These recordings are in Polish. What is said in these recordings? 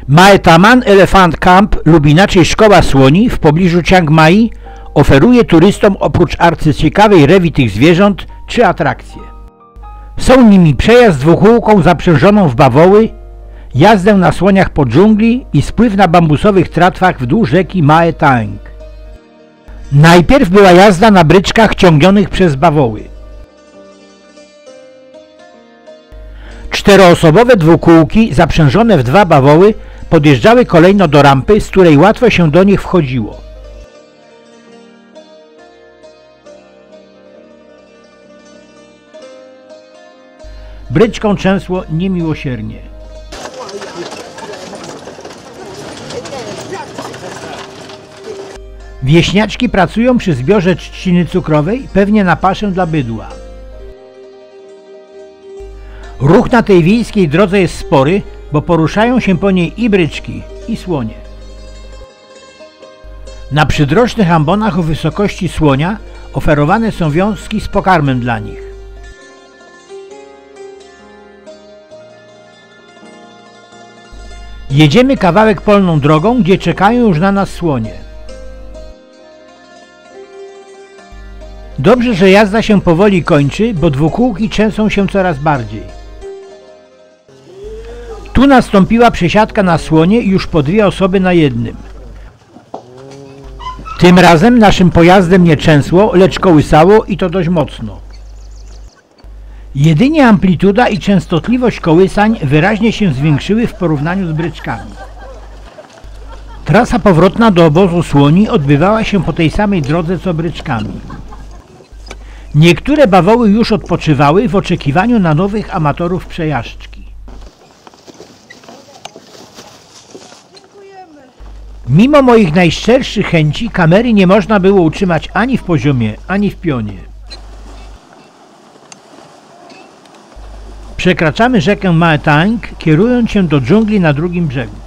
Mae Taman Elephant Camp lub inaczej Szkoła Słoni w pobliżu Chiang Mai oferuje turystom oprócz arcyciekawej rewi tych zwierząt 3 atrakcje. Są nimi przejazd dwukółką zaprzężoną w bawoły, jazdę na słoniach po dżungli i spływ na bambusowych tratwach wzdłuż rzeki Mae Taeng. Najpierw była jazda na bryczkach ciągnionych przez bawoły. 4-osobowe dwukółki zaprzężone w 2 bawoły podjeżdżały kolejno do rampy, z której łatwo się do nich wchodziło. Bryczką trzęsło niemiłosiernie. Wieśniaczki pracują przy zbiorze trzciny cukrowej, pewnie na paszę dla bydła. Ruch na tej wiejskiej drodze jest spory, bo poruszają się po niej i bryczki, i słonie. Na przydrożnych ambonach o wysokości słonia oferowane są wiązki z pokarmem dla nich. Jedziemy kawałek polną drogą, gdzie czekają już na nas słonie. Dobrze, że jazda się powoli kończy, bo dwukółki trzęsą się coraz bardziej. Tu nastąpiła przesiadka na słonie już po 2 osoby na jednym. Tym razem naszym pojazdem nie trzęsło, lecz kołysało i to dość mocno. Jedynie amplituda i częstotliwość kołysań wyraźnie się zwiększyły w porównaniu z bryczkami. Trasa powrotna do obozu słoni odbywała się po tej samej drodze co bryczkami. Niektóre bawoły już odpoczywały w oczekiwaniu na nowych amatorów przejażdżki. Mimo moich najszczerszych chęci kamery nie można było utrzymać ani w poziomie, ani w pionie. Przekraczamy rzekę Mae Taeng, kierując się do dżungli na drugim brzegu.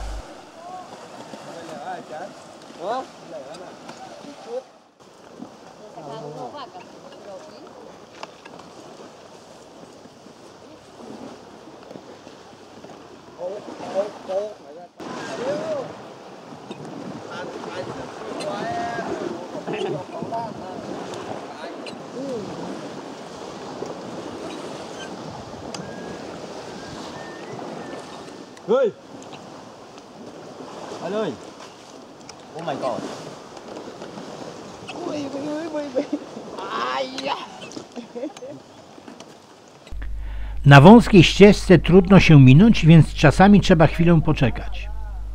Ơi. Anh ơi. Oh my god. Na wąskiej ścieżce trudno się minąć, więc czasami trzeba chwilę poczekać.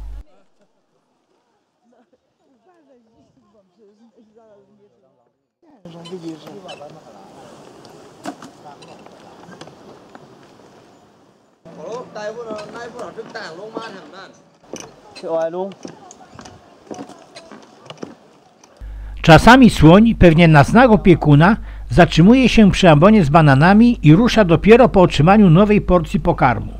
Czasami słoń, pewnie na znak opiekuna, zatrzymuje się przy ambonie z bananami i rusza dopiero po otrzymaniu nowej porcji pokarmu.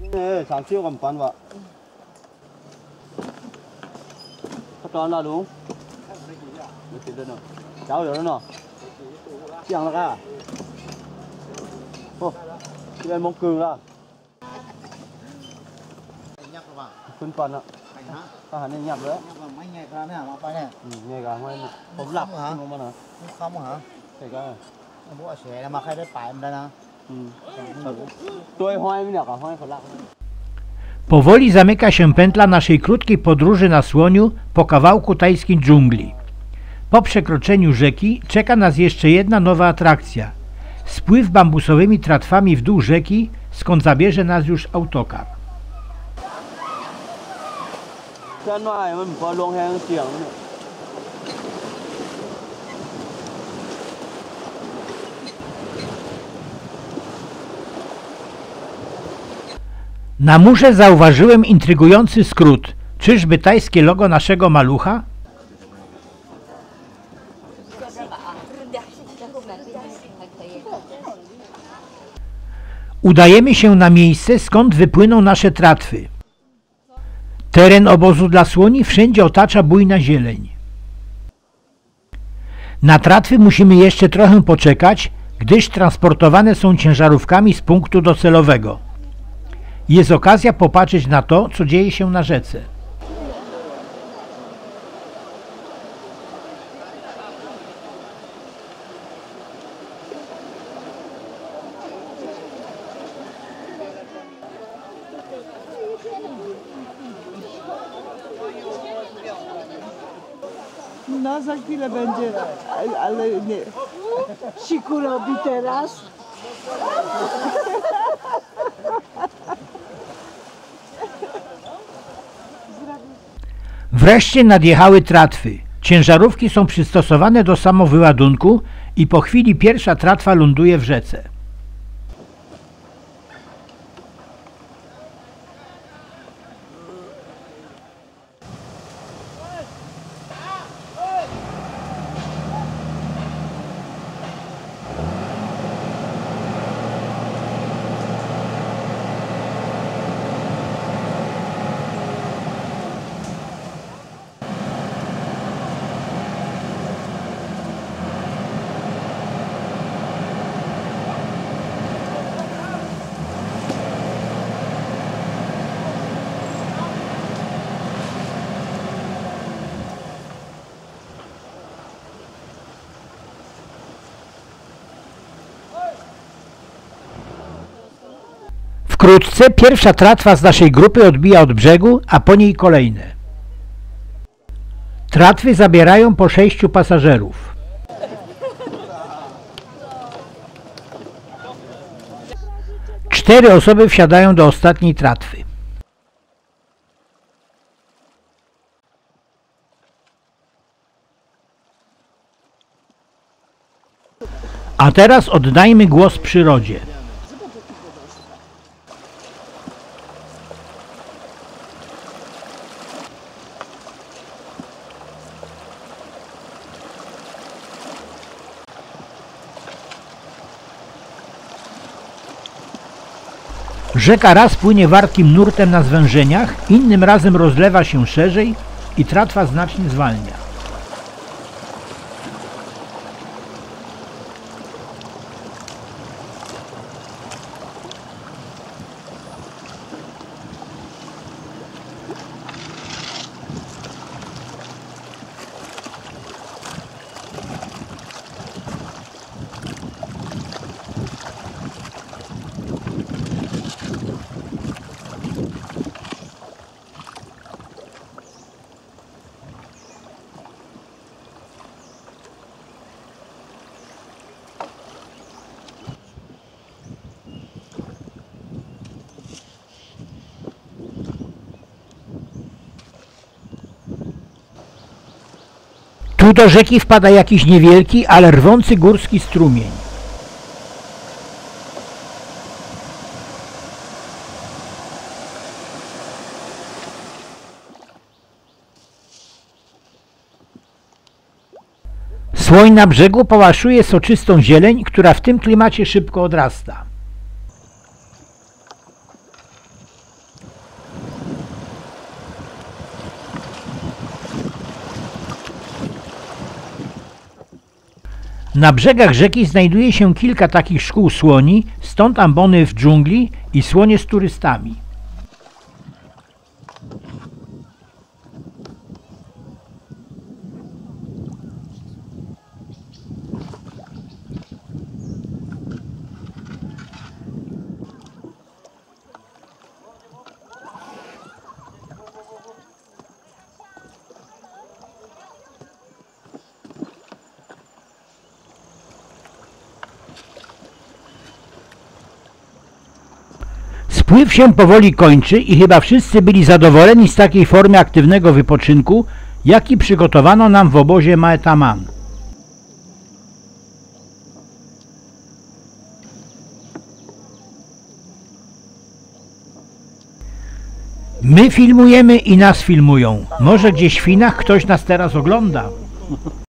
Khuyên phần ạ. Có hẳn nên nhập nữa. Mấy ngày ra này mà phải nè. Ngày cả hômผมหลับhả? Không hả? Thì cái bố sẽ mà khai đấy phải em đây nè. Tôi hoài mới được à, hoài phải lặng. Powoli zamyka się pętla naszej krótkiej podróży na słoniu po kawałku tajskiej dżungli. Po przekroczeniu rzeki czeka nas jeszcze jedna nowa atrakcja. Spływ bambusowymi tratwami w dół rzeki, skąd zabierze nas już autokar. Na murze zauważyłem intrygujący skrót. Czyżby tajskie logo naszego malucha? Udajemy się na miejsce, skąd wypłyną nasze tratwy. Teren obozu dla słoni wszędzie otacza bujna zieleń. Na tratwy musimy jeszcze trochę poczekać, gdyż transportowane są ciężarówkami z punktu docelowego. Jest okazja popatrzeć na to, co dzieje się na rzece. No za chwilę będzie, ale nie. Siku robi teraz. Wreszcie nadjechały tratwy. Ciężarówki są przystosowane do samowyładunku i po chwili pierwsza tratwa ląduje w rzece. Wkrótce pierwsza tratwa z naszej grupy odbija od brzegu, a po niej kolejne. Tratwy zabierają po 6 pasażerów. Cztery osoby wsiadają do ostatniej tratwy. A teraz oddajmy głos przyrodzie. Rzeka raz płynie wartkim nurtem na zwężeniach, innym razem rozlewa się szerzej i tratwa znacznie zwalnia. Tu do rzeki wpada jakiś niewielki, ale rwący górski strumień. Słoń na brzegu pałaszuje soczystą zieleń, która w tym klimacie szybko odrasta. Na brzegach rzeki znajduje się kilka takich szkół słoni, stąd ambony w dżungli i słonie z turystami. Spływ się powoli kończy i chyba wszyscy byli zadowoleni z takiej formy aktywnego wypoczynku, jaki przygotowano nam w obozie Mae Taman. My filmujemy i nas filmują. Może gdzieś w Chinach ktoś nas teraz ogląda.